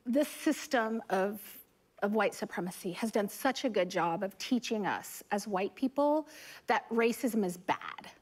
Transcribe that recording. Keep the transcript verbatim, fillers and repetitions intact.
this system of, of white supremacy has done such a good job of teaching us as white people that racism is bad.